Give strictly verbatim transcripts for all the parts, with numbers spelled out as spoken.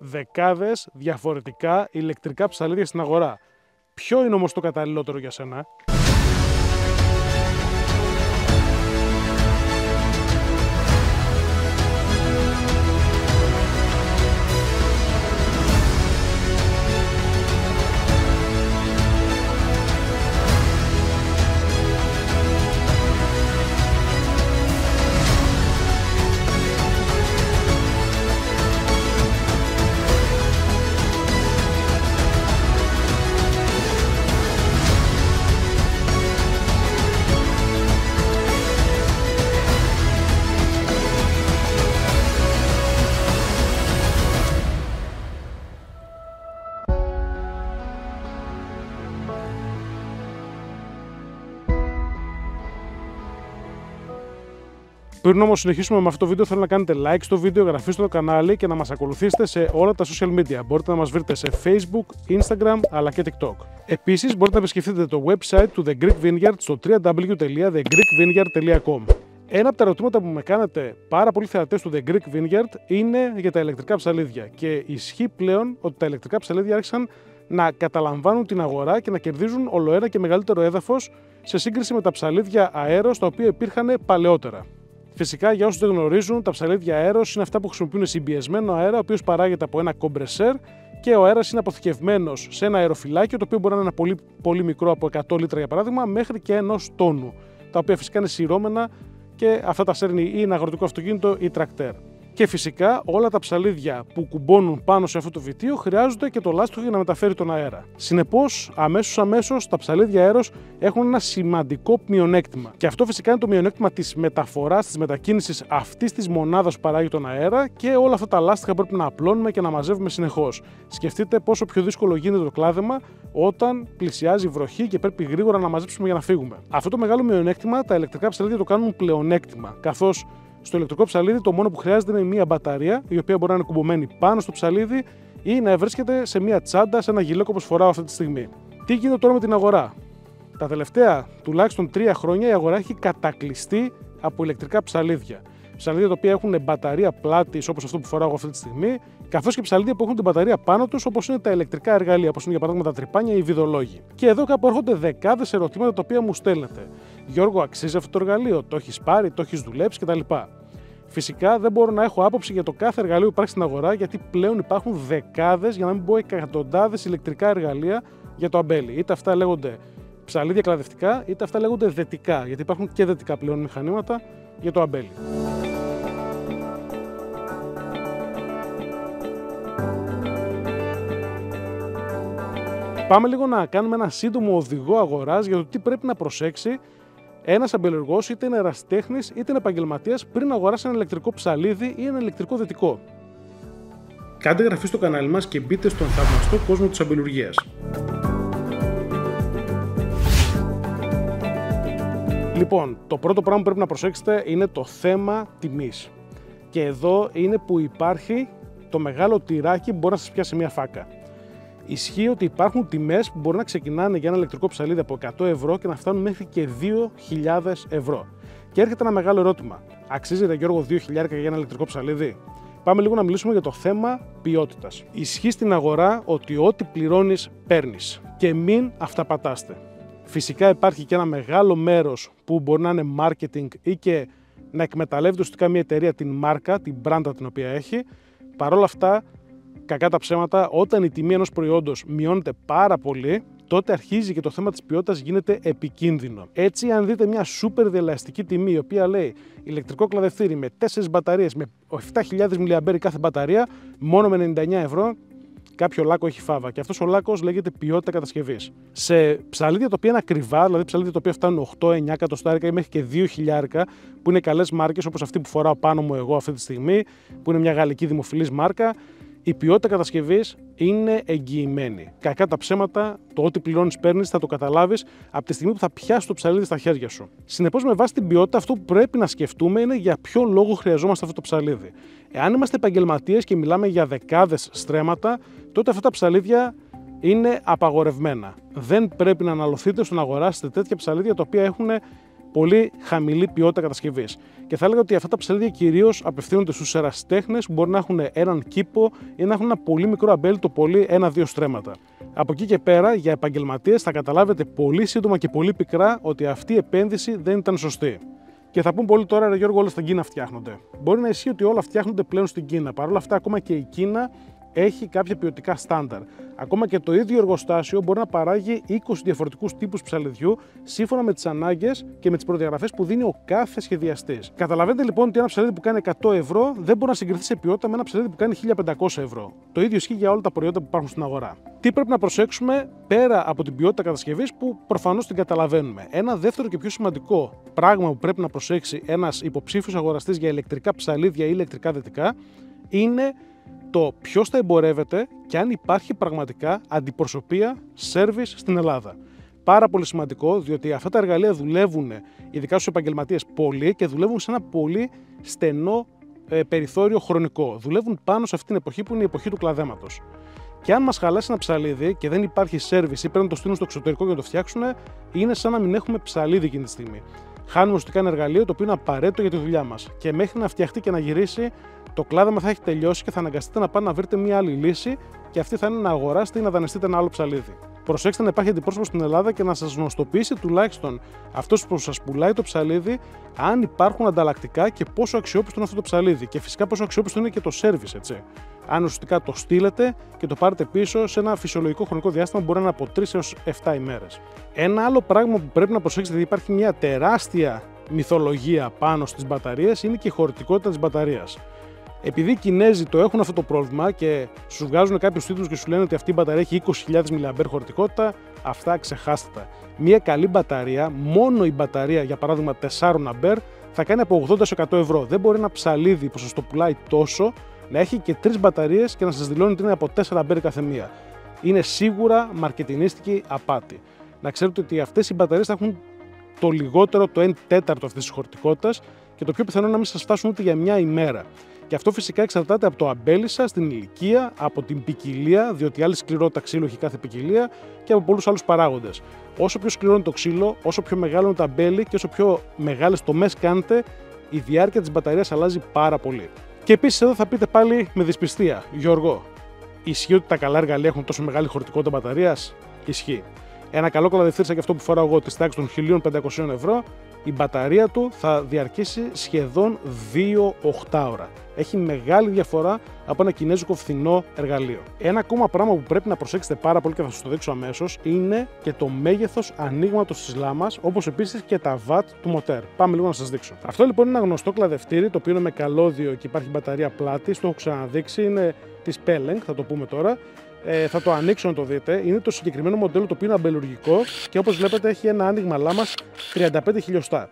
δεκάδες διαφορετικά ηλεκτρικά ψαλίδια στην αγορά. Ποιο είναι όμως το καταλληλότερο για σένα? Πριν όμως συνεχίσουμε με αυτό το βίντεο, θέλω να κάνετε like στο βίντεο, εγγραφή στο κανάλι και να μας ακολουθήσετε σε όλα τα social media. Μπορείτε να μας βρείτε σε Facebook, Instagram αλλά και TikTok. Επίσης, μπορείτε να επισκεφτείτε το website του The Greek Vineyard στο double-u double-u double-u τελεία the greek vineyard τελεία com. Ένα από τα ερωτήματα που με κάνετε πάρα πολλοί θεατές του The Greek Vineyard είναι για τα ηλεκτρικά ψαλίδια. Και ισχύει πλέον ότι τα ηλεκτρικά ψαλίδια άρχισαν να καταλαμβάνουν την αγορά και να κερδίζουν ολοένα και μεγαλύτερο έδαφος σε σύγκριση με τα ψαλίδια αέρος τα οποία υπήρχαν παλαιότερα. Φυσικά, για όσους δεν γνωρίζουν, τα ψαλίδια αέρος είναι αυτά που χρησιμοποιούν συμπιεσμένο αέρα, ο οποίος παράγεται από ένα κομπρεσέρ και ο αέρας είναι αποθηκευμένος σε ένα αεροφυλάκιο, το οποίο μπορεί να είναι πολύ, πολύ μικρό, από εκατό λίτρα για παράδειγμα, μέχρι και ενός τόνου. Τα οποία φυσικά είναι σειρώμενα και αυτά τα σέρνει ή ένα αγροτικό αυτοκίνητο ή τρακτέρ. Και φυσικά όλα τα ψαλίδια που κουμπώνουν πάνω σε αυτό το βιτίο χρειάζονται και το λάστιχο για να μεταφέρει τον αέρα. Συνεπώς, αμέσως αμέσως τα ψαλίδια αέρος έχουν ένα σημαντικό μειονέκτημα. Και αυτό φυσικά είναι το μειονέκτημα της μεταφοράς, της μετακίνησης αυτής της μονάδας που παράγει τον αέρα και όλα αυτά τα λάστιχα πρέπει να απλώνουμε και να μαζεύουμε συνεχώς. Σκεφτείτε πόσο πιο δύσκολο γίνεται το κλάδεμα όταν πλησιάζει η βροχή και πρέπει γρήγορα να μαζέψουμε για να φύγουμε. Αυτό το μεγάλο μειονέκτημα τα ηλεκτρικά ψαλίδια το κάνουν πλεονέκτημα, καθώς στο ηλεκτρικό ψαλίδι το μόνο που χρειάζεται είναι μία μπαταρία, η οποία μπορεί να είναι κουμπωμένη πάνω στο ψαλίδι ή να βρίσκεται σε μία τσάντα, σε ένα γυλαίκο όπως φοράω αυτή τη στιγμή. Τι γίνεται τώρα με την αγορά? Τα τελευταία τουλάχιστον τρία χρόνια η αγορά έχει κατακλειστεί από ηλεκτρικά ψαλίδια. Ψαλίδια τα οποία έχουν μπαταρία πλάτης όπως αυτό που φοράω αυτή τη στιγμή, καθώς και ψαλίδια που έχουν την μπαταρία πάνω τους όπως είναι τα ηλεκτρικά εργαλεία, όπως είναι για παράδειγμα τα τρυπάνια ή οι βιδολόγοι. Και εδώ κάπου έρχονται δεκάδες ερωτήματα τα οποία μου στέλνετε. Γιώργο, αξίζει αυτό το εργαλείο? Το έχεις πάρει, το έχεις δουλέψει κτλ. Φυσικά δεν μπορώ να έχω άποψη για το κάθε εργαλείο που υπάρχει στην αγορά, γιατί πλέον υπάρχουν δεκάδες, για να μην πω εκατοντάδες ηλεκτρικά εργαλεία για το αμπέλι. Είτε αυτά λέγονται ψαλίδια κλαδευτικά, είτε αυτά λέγονται δετικά, γιατί υπάρχουν και δετικά πλέον μηχανήματα για το αμπέλι. Πάμε λίγο να κάνουμε ένα σύντομο οδηγό αγοράς για το τι πρέπει να προσέξει ένας αμπελουργός, είτε είναι ερασιτέχνης είτε είναι επαγγελματίας, πριν αγοράσει ένα ηλεκτρικό ψαλίδι ή ένα ηλεκτρικό δετικό. Κάντε εγγραφή στο κανάλι μας και μπείτε στον θαυμαστό κόσμο της αμπελουργίας. Λοιπόν, το πρώτο πράγμα που πρέπει να προσέξετε είναι το θέμα τιμής. Και εδώ είναι που υπάρχει το μεγάλο τυράκι που μπορεί να σας πιάσει μια φάκα. Ισχύει ότι υπάρχουν τιμές που μπορεί να ξεκινάνε για ένα ηλεκτρικό ψαλίδι από εκατό ευρώ και να φτάνουν μέχρι και δύο χιλιάδες ευρώ. Και έρχεται ένα μεγάλο ερώτημα. Αξίζει, ρε Γιώργο, δύο χιλιάδες για ένα ηλεκτρικό ψαλίδι? Πάμε λίγο να μιλήσουμε για το θέμα ποιότητας. Ισχύει στην αγορά ότι ό,τι πληρώνεις παίρνεις και μην αυταπατάστε. Φυσικά υπάρχει και ένα μεγάλο μέρος που μπορεί να είναι marketing ή και να εκμεταλλεύεται ουσιαστικά μια εταιρεία την μάρκα, την μπράντα την οποία έχει. Παρ' όλα αυτά, κακά τα ψέματα, όταν η τιμή ενός προϊόντος μειώνεται πάρα πολύ, τότε αρχίζει και το θέμα της ποιότητας γίνεται επικίνδυνο. Έτσι, αν δείτε μια σούπερ διελαστική τιμή, η οποία λέει ηλεκτρικό κλαδευτήρι με τέσσερις μπαταρίες, με επτά χιλιάδες μιλιαμπέρ κάθε μπαταρία, μόνο με ενενήντα εννέα ευρώ, κάποιο λάκκο έχει φάβα. Και αυτός ο λάκκος λέγεται ποιότητα κατασκευής. Σε ψαλίδια τα οποία είναι ακριβά, δηλαδή ψαλίδια τα οποία φτάνουν οκτώ εννέα εκατοστάρικα ή μέχρι και δύο χιλιάρικα, που είναι καλές μάρκες όπως αυτή που φοράω πάνω μου εγώ αυτή τη στιγμή, που είναι μια γαλλική δημοφιλής μάρκα, η ποιότητα κατασκευής είναι εγγυημένη. Κακά τα ψέματα, το ότι πληρώνεις παίρνεις, θα το καταλάβεις από τη στιγμή που θα πιάσεις το ψαλίδι στα χέρια σου. Συνεπώς, με βάση την ποιότητα, αυτό που πρέπει να σκεφτούμε είναι για ποιο λόγο χρειαζόμαστε αυτό το ψαλίδι. Εάν είμαστε επαγγελματίες και μιλάμε για δεκάδες στρέμματα, τότε αυτά τα ψαλίδια είναι απαγορευμένα. Δεν πρέπει να αναλωθείτε στο να αγοράσετε τέτοια ψαλίδια τα οποία έχουν πολύ χαμηλή ποιότητα κατασκευής. Και θα έλεγα ότι αυτά τα ψαλίδια κυρίως απευθύνονται στους ερασιτέχνες που μπορεί να έχουν έναν κήπο ή να έχουν ένα πολύ μικρό αμπέλι, το πολύ ένα-δύο στρέμματα. Από εκεί και πέρα, για επαγγελματίες, θα καταλάβετε πολύ σύντομα και πολύ πικρά ότι αυτή η επένδυση δεν ήταν σωστή. Και θα πούν πολλοί τώρα, ρε Γιώργο, όλα στην Κίνα φτιάχνονται. Μπορεί να ισχύει ότι όλα φτιάχνονται πλέον στην Κίνα. Παρ' όλα αυτά, ακόμα και η Κίνα έχει κάποια ποιοτικά στάνταρ. Ακόμα και το ίδιο εργοστάσιο μπορεί να παράγει είκοσι διαφορετικούς τύπους ψαλιδιού σύμφωνα με τις ανάγκες και με τις προδιαγραφές που δίνει ο κάθε σχεδιαστής. Καταλαβαίνετε λοιπόν ότι ένα ψαλίδι που κάνει εκατό ευρώ δεν μπορεί να συγκριθεί σε ποιότητα με ένα ψαλίδι που κάνει χίλια πεντακόσια ευρώ. Το ίδιο ισχύει για όλα τα προϊόντα που υπάρχουν στην αγορά. Τι πρέπει να προσέξουμε πέρα από την ποιότητα κατασκευής που προφανώς την καταλαβαίνουμε? Ένα δεύτερο και πιο σημαντικό πράγμα που πρέπει να προσέξει ένας υποψήφιος αγοραστής για ηλεκτρικά ψαλίδια ή ηλεκτρικά δυτικά είναι το ποιος θα εμπορεύεται και αν υπάρχει πραγματικά αντιπροσωπεία service στην Ελλάδα. Πάρα πολύ σημαντικό, διότι αυτά τα εργαλεία δουλεύουν, ειδικά στους επαγγελματίες, πολύ και δουλεύουν σε ένα πολύ στενό ε, περιθώριο χρονικό. Δουλεύουν πάνω σε αυτή την εποχή που είναι η εποχή του κλαδέματος. Και αν μας χαλάσει ένα ψαλίδι και δεν υπάρχει service ή πρέπει να το στείλουν στο εξωτερικό για να το φτιάξουν, είναι σαν να μην έχουμε ψαλίδι εκείνη τη στιγμή. Χάνουμε ουσιαστικά ένα εργαλείο το οποίο είναι απαραίτητο για τη δουλειά μας. Και μέχρι να φτιαχτεί και να γυρίσει, το κλάδεμα θα έχει τελειώσει και θα αναγκαστείτε να πάτε να βρείτε μια άλλη λύση, και αυτή θα είναι να αγοράσετε ή να δανειστείτε ένα άλλο ψαλίδι. Προσέξτε να υπάρχει αντιπρόσωπος στην Ελλάδα και να σας γνωστοποιήσει τουλάχιστον αυτός που σας πουλάει το ψαλίδι, αν υπάρχουν ανταλλακτικά και πόσο αξιόπιστο είναι αυτό το ψαλίδι. Και φυσικά πόσο αξιόπιστο είναι και το service, έτσι. Αν ουσιαστικά το στείλετε και το πάρετε πίσω σε ένα φυσιολογικό χρονικό διάστημα, μπορεί να είναι από τρεις έως επτά ημέρες. Ένα άλλο πράγμα που πρέπει να προσέξετε, γιατί υπάρχει μια τεράστια μυθολογία πάνω στις μπαταρίες, είναι και η χωρητικότητα της μπαταρίας. Επειδή οι Κινέζοι το έχουν αυτό το πρόβλημα και σου βγάζουν κάποιους τίτλους και σου λένε ότι αυτή η μπαταρία έχει είκοσι χιλιάδες μιλιαμπέρ χωρητικότητα, αυτά ξεχάστε τα. Μια καλή μπαταρία, μόνο η μπαταρία για παράδειγμα τέσσερα αμπέρ, θα κάνει από ογδόντα έως εκατό ευρώ. Δεν μπορεί ένα ψαλίδι που σας το πουλάει τόσο να έχει και τρεις μπαταρίες και να σας δηλώνει ότι είναι από τέσσερα αμπέρ κάθε μία. Είναι σίγουρα μαρκετινίστικη απάτη. Να ξέρετε ότι αυτές οι μπαταρίες θα έχουν το λιγότερο το ένα τέταρτο αυτής της χωρητικότητας και το πιο πιθανό είναι να μην σας φτάσουν ούτε για μια ημέρα. Και αυτό φυσικά εξαρτάται από το αμπέλι σας, την ηλικία, από την ποικιλία, διότι άλλη σκληρότητα ξύλο έχει κάθε ποικιλία, και από πολλούς άλλους παράγοντες. Όσο πιο σκληρό είναι το ξύλο, όσο πιο μεγάλο είναι το αμπέλι και όσο πιο μεγάλες τομές κάνετε, η διάρκεια της μπαταρίας αλλάζει πάρα πολύ. Και επίσης εδώ θα πείτε πάλι με δυσπιστία, Γιώργο, ισχύει ότι τα καλά εργαλεία έχουν τόσο μεγάλη χωρητικότητα μπαταρίας? Ισχύει. Ένα καλό κλαδευτήρι σαν και αυτό που φοράω εγώ της τάξης των χίλια πεντακόσια ευρώ, η μπαταρία του θα διαρκήσει σχεδόν δύο οχτάωρα. Έχει μεγάλη διαφορά από ένα κινέζικο φθηνό εργαλείο. Ένα ακόμα πράγμα που πρέπει να προσέξετε πάρα πολύ και θα σας το δείξω αμέσως είναι και το μέγεθος ανοίγματος της λάμας, όπως επίσης και τα βατ του μοτέρ. Πάμε λίγο να σας δείξω. Αυτό λοιπόν είναι ένα γνωστό κλαδευτήρι, το οποίο είναι με καλώδιο και υπάρχει μπαταρία πλάτης, το έχω ξαναδείξει, είναι της Pellenc, θα το πούμε τώρα. Ε, θα το ανοίξω να το δείτε. Είναι το συγκεκριμένο μοντέλο το οποίο είναι αμπελουργικό και όπως βλέπετε έχει ένα άνοιγμα λάμας τριάντα πέντε χιλιοστά.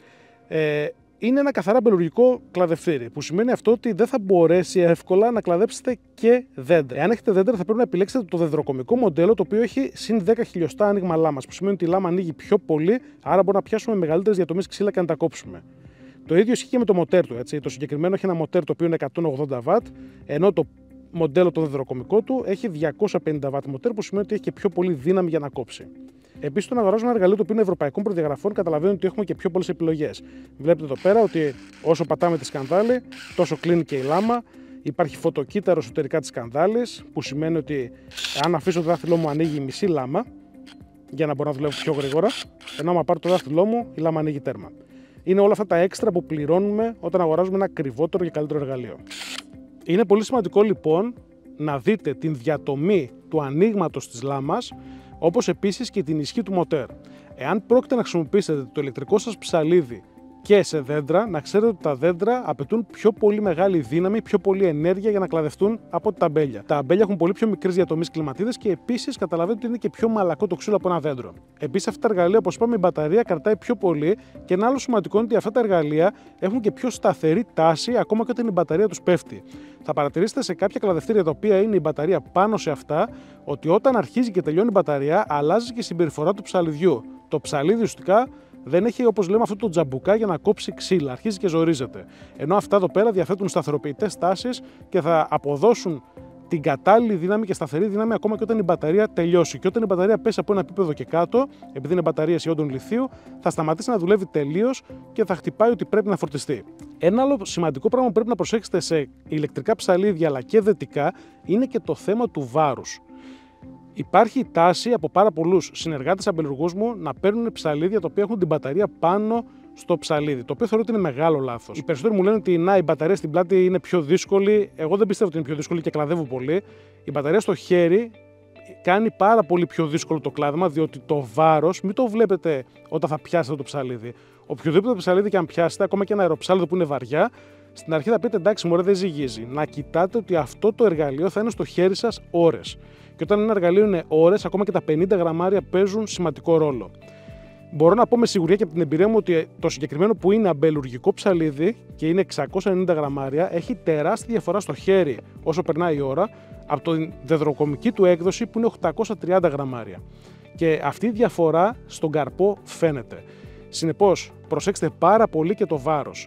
Ε, είναι ένα καθαρά αμπελουργικό κλαδευτήρι, που σημαίνει αυτό ότι δεν θα μπορέσει εύκολα να κλαδέψετε και δέντρα. Εάν έχετε δέντρα, θα πρέπει να επιλέξετε το δεντροκομικό μοντέλο, το οποίο έχει συν δέκα χιλιοστά άνοιγμα λάμας, που σημαίνει ότι η λάμα ανοίγει πιο πολύ, άρα μπορούμε να πιάσουμε μεγαλύτερες διατομές ξύλα και να τα κόψουμε. Το ίδιο ισχύει και με το μοτέρ του. Έτσι. Το συγκεκριμένο έχει ένα μοτέρ το οποίο είναι εκατόν ογδόντα βατ, ενώ το μοντέλο το δεντροκομικό του έχει διακόσια πενήντα βατ μοτέρ, που σημαίνει ότι έχει και πιο πολύ δύναμη για να κόψει. Επίσης, το να αγοράζουμε ένα εργαλείο το οποίο είναι ευρωπαϊκών προδιαγραφών, καταλαβαίνετε ότι έχουμε και πιο πολλές επιλογές. Βλέπετε εδώ πέρα ότι όσο πατάμε τη σκανδάλη, τόσο κλείνει και η λάμα. Υπάρχει φωτοκύτταρο εσωτερικά της σκανδάλης, που σημαίνει ότι αν αφήσω το δάχτυλό μου ανοίγει η μισή λάμα, για να μπορώ να δουλεύω πιο γρήγορα, ενώ άμα πάρω το δάχτυλό μου, η λάμα ανοίγει τέρμα. Είναι όλα αυτά τα έξτρα που πληρώνουμε όταν αγοράζουμε ένα ακριβότερο και καλύτερο εργαλείο. Είναι πολύ σημαντικό λοιπόν να δείτε την διατομή του ανοίγματος της λάμας, όπως επίσης και την ισχύ του μοτέρ. Εάν πρόκειται να χρησιμοποιήσετε το ηλεκτρικό σας ψαλίδι και σε δέντρα, να ξέρετε ότι τα δέντρα απαιτούν πιο πολύ μεγάλη δύναμη, πιο πολύ ενέργεια για να κλαδευτούν από τα αμπέλια. Τα αμπέλια έχουν πολύ πιο μικρές διατομής κλιματίδες και επίσης καταλαβαίνετε ότι είναι και πιο μαλακό το ξύλο από ένα δέντρο. Επίσης, αυτά τα εργαλεία, όπως είπαμε, η μπαταρία κρατάει πιο πολύ και ένα άλλο σημαντικό είναι ότι αυτά τα εργαλεία έχουν και πιο σταθερή τάση ακόμα και όταν η μπαταρία τους πέφτει. Θα παρατηρήσετε σε κάποια κλαδευτήρια τα οποία είναι η μπαταρία πάνω σε αυτά, ότι όταν αρχίζει και τελειώνει η μπαταρία, αλλάζει και η συμπεριφορά του ψαλιδιού. Το ψαλίδι ουσιαστικά δεν έχει, όπως λέμε, αυτό το τζαμπουκά για να κόψει ξύλα, αρχίζει και ζορίζεται. Ενώ αυτά εδώ πέρα διαθέτουν σταθεροποιητές τάσεις και θα αποδώσουν την κατάλληλη δύναμη και σταθερή δύναμη ακόμα και όταν η μπαταρία τελειώσει. Και όταν η μπαταρία πέσει από ένα επίπεδο και κάτω, επειδή είναι μπαταρίες ιόντων λιθίου, θα σταματήσει να δουλεύει τελείως και θα χτυπάει ότι πρέπει να φορτιστεί. Ένα άλλο σημαντικό πράγμα που πρέπει να προσέξετε σε ηλεκτρικά ψαλίδια αλλά και δετικά είναι και το θέμα του βάρους. Υπάρχει η τάση από πάρα πολλούς συνεργάτες αμπελουργούς μου να παίρνουν ψαλίδια τα οποία έχουν την μπαταρία πάνω στο ψαλίδι, το οποίο θεωρώ ότι είναι μεγάλο λάθος. Οι περισσότεροι μου λένε ότι να, η μπαταρία στην πλάτη είναι πιο δύσκολη. Εγώ δεν πιστεύω ότι είναι πιο δύσκολη και κλαδεύω πολύ. Η μπαταρία στο χέρι κάνει πάρα πολύ πιο δύσκολο το κλάδεμα, διότι το βάρος, μην το βλέπετε όταν θα πιάσετε το ψαλίδι. Οποιοδήποτε ψαλίδι και αν πιάσετε, ακόμα και ένα αεροψάλιδο που είναι βαριά, στην αρχή θα πείτε εντάξει, μωρέ, δεν ζυγίζει. Να κοιτάτε ότι αυτό το εργαλείο θα είναι στο χέρι σας ώρες. Και όταν ένα εργαλείο είναι ώρες, ακόμα και τα πενήντα γραμμάρια παίζουν σημαντικό ρόλο. Μπορώ να πω με σιγουριά και από την εμπειρία μου ότι το συγκεκριμένο που είναι αμπελουργικό ψαλίδι και είναι εξακόσια ενενήντα γραμμάρια έχει τεράστια διαφορά στο χέρι όσο περνάει η ώρα από την δεδροκομική του έκδοση που είναι οκτακόσια τριάντα γραμμάρια. Και αυτή η διαφορά στον καρπό φαίνεται. Συνεπώς, προσέξτε πάρα πολύ και το βάρος.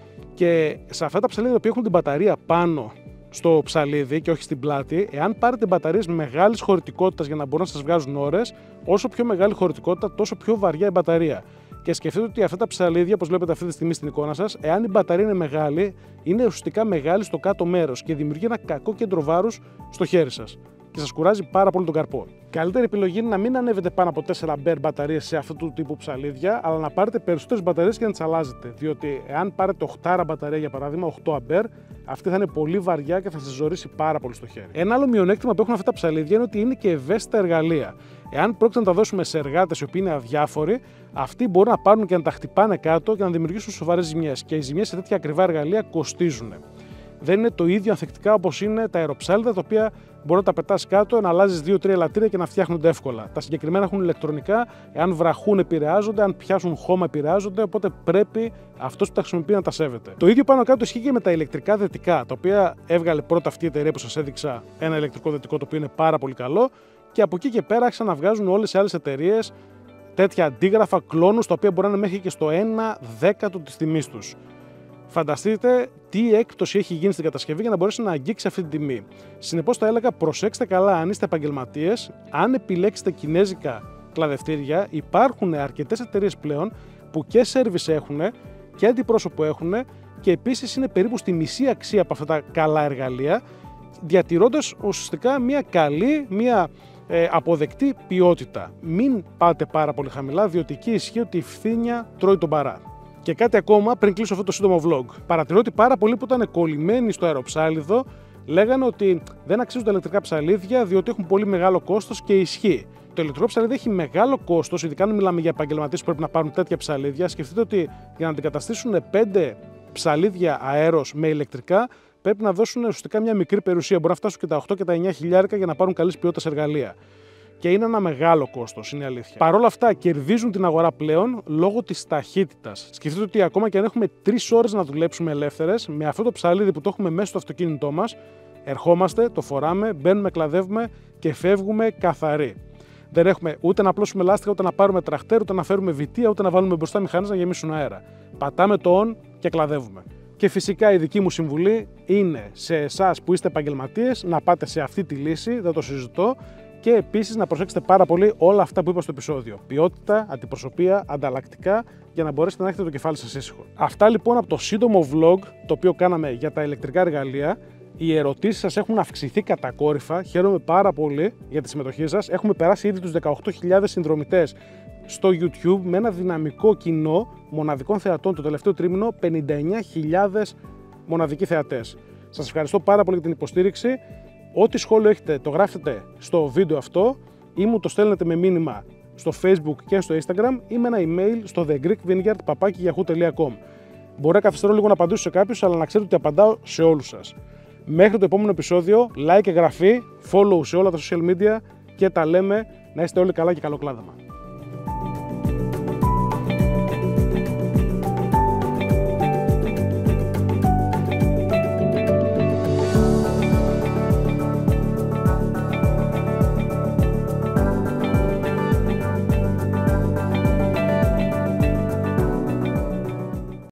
Και σε αυτά τα ψαλίδια που έχουν την μπαταρία πάνω στο ψαλίδι και όχι στην πλάτη, εάν πάρετε μπαταρίες μεγάλης χωρητικότητας για να μπορούν να σας βγάζουν ώρες, όσο πιο μεγάλη χωρητικότητα, τόσο πιο βαριά η μπαταρία. Και σκεφτείτε ότι αυτά τα ψαλίδια, όπως βλέπετε αυτή τη στιγμή στην εικόνα σας, εάν η μπαταρία είναι μεγάλη, είναι ουσιαστικά μεγάλη στο κάτω μέρος και δημιουργεί ένα κακό κέντρο βάρους στο χέρι σας. Και σας κουράζει πάρα πολύ τον καρπό. Καλύτερη επιλογή είναι να μην ανέβετε πάνω από τέσσερα αμπέρ μπαταρίες σε αυτού του τύπου ψαλίδια, αλλά να πάρετε περισσότερες μπαταρίες και να τις αλλάζετε. Διότι, εάν πάρετε οκτώ μπαταρία για παράδειγμα, οκτώ αμπέρ, αυτή θα είναι πολύ βαριά και θα σας ζορίσει πάρα πολύ στο χέρι. Ένα άλλο μειονέκτημα που έχουν αυτά τα ψαλίδια είναι ότι είναι και ευαίσθητα εργαλεία. Εάν πρόκειται να τα δώσουμε σε εργάτες οι οποίοι είναι αδιάφοροι, αυτοί μπορούν να πάρουν και να τα χτυπάνε κάτω και να δημιουργήσουν σοβαρές ζημιές. Και οι ζημιές σε τέτοια ακριβά εργαλεία κοστίζουν. Δεν είναι το ίδιο ανθεκτικά όπως είναι τα αεροψάλιδα, τα οποία μπορεί να τα πετάς κάτω, να αλλάζεις δύο τρία ελαττήρια και να φτιάχνονται εύκολα. Τα συγκεκριμένα έχουν ηλεκτρονικά, εάν βραχούν επηρεάζονται, αν πιάσουν χώμα επηρεάζονται, οπότε πρέπει αυτός που τα χρησιμοποιεί να τα σέβεται. Το ίδιο πάνω κάτω ισχύει και με τα ηλεκτρικά δετικά, τα οποία έβγαλε πρώτα αυτή η εταιρεία που σας έδειξα, ένα ηλεκτρικό δετικό το οποίο είναι πάρα πολύ καλό, και από εκεί και πέρα άρχισαν να βγάζουν όλες οι άλλες εταιρείες τέτοια αντίγραφα κλόνους, τα οποία μπορεί να είναι μέχρι και στο ένα δέκατο της τιμής τους. Φανταστείτε τι έκπτωση έχει γίνει στην κατασκευή για να μπορέσει να αγγίξει αυτή την τιμή. Συνεπώς, θα έλεγα προσέξτε καλά αν είστε επαγγελματίες. Αν επιλέξετε κινέζικα κλαδευτήρια, υπάρχουν αρκετές εταιρείες πλέον που και σέρβις έχουν και αντιπρόσωπο έχουν και επίσης είναι περίπου στη μισή αξία από αυτά τα καλά εργαλεία, διατηρώντας ουσιαστικά μια καλή, μια ε, αποδεκτή ποιότητα. Μην πάτε πάρα πολύ χαμηλά, διότι εκεί ισχύει ότι η φθήνια τρώει τον παρά. Και κάτι ακόμα πριν κλείσω αυτό το σύντομο vlog. Παρατηρώ ότι πάρα πολλοί που ήταν κολλημένοι στο αεροψάλιδο λέγανε ότι δεν αξίζουν τα ηλεκτρικά ψαλίδια διότι έχουν πολύ μεγάλο κόστος, και ισχύει. Το ηλεκτρικό ψαλίδι έχει μεγάλο κόστος, ειδικά αν μιλάμε για επαγγελματίες που πρέπει να πάρουν τέτοια ψαλίδια. Σκεφτείτε ότι για να αντικαταστήσουν πέντε ψαλίδια αέρος με ηλεκτρικά πρέπει να δώσουν ουσιαστικά μια μικρή περιουσία. Μπορεί να φτάσουν και τα οκτώ και τα εννιά χιλιάρικα για να πάρουν καλής ποιότητας εργαλεία. Και είναι ένα μεγάλο κόστος, είναι αλήθεια. Παρ' όλα αυτά, κερδίζουν την αγορά πλέον λόγω της ταχύτητας. Σκεφτείτε ότι ακόμα και αν έχουμε τρεις ώρες να δουλέψουμε ελεύθερες, με αυτό το ψαλίδι που το έχουμε μέσα στο αυτοκίνητό μας, ερχόμαστε, το φοράμε, μπαίνουμε, κλαδεύουμε και φεύγουμε καθαροί. Δεν έχουμε ούτε να απλώσουμε λάστιχα, ούτε να πάρουμε τραχτέρ, ούτε να φέρουμε βιτία, ούτε να βάλουμε μπροστά μηχανές να γεμίσουν αέρα. Πατάμε το on και κλαδεύουμε. Και φυσικά η δική μου συμβουλή είναι σε εσάς που είστε επαγγελματίες να πάτε σε αυτή τη λύση, δεν το συζητώ. Και επίσης να προσέξετε πάρα πολύ όλα αυτά που είπα στο επεισόδιο. Ποιότητα, αντιπροσωπεία, ανταλλακτικά, για να μπορέσετε να έχετε το κεφάλι σας ήσυχο. Αυτά λοιπόν από το σύντομο vlog το οποίο κάναμε για τα ηλεκτρικά εργαλεία. Οι ερωτήσεις σας έχουν αυξηθεί κατακόρυφα. Χαίρομαι πάρα πολύ για τη συμμετοχή σας. Έχουμε περάσει ήδη τους δεκαοκτώ χιλιάδες συνδρομητές στο YouTube με ένα δυναμικό κοινό μοναδικών θεατών. Το τελευταίο τρίμηνο πενήντα εννιά χιλιάδες μοναδικοί θεατές. Σας ευχαριστώ πάρα πολύ για την υποστήριξη. Ό,τι σχόλιο έχετε το γράφετε στο βίντεο αυτό ή μου το στέλνετε με μήνυμα στο Facebook και στο Instagram ή με ένα email στο the greek vineyard παπάκι yahoo τελεία com. Μπορεί να καθυστερώ λίγο να απαντήσω σε κάποιους, αλλά να ξέρετε ότι απαντάω σε όλους σας. Μέχρι το επόμενο επεισόδιο, like, εγγραφή, follow σε όλα τα social media και τα λέμε. Να είστε όλοι καλά και καλό κλάδεμα.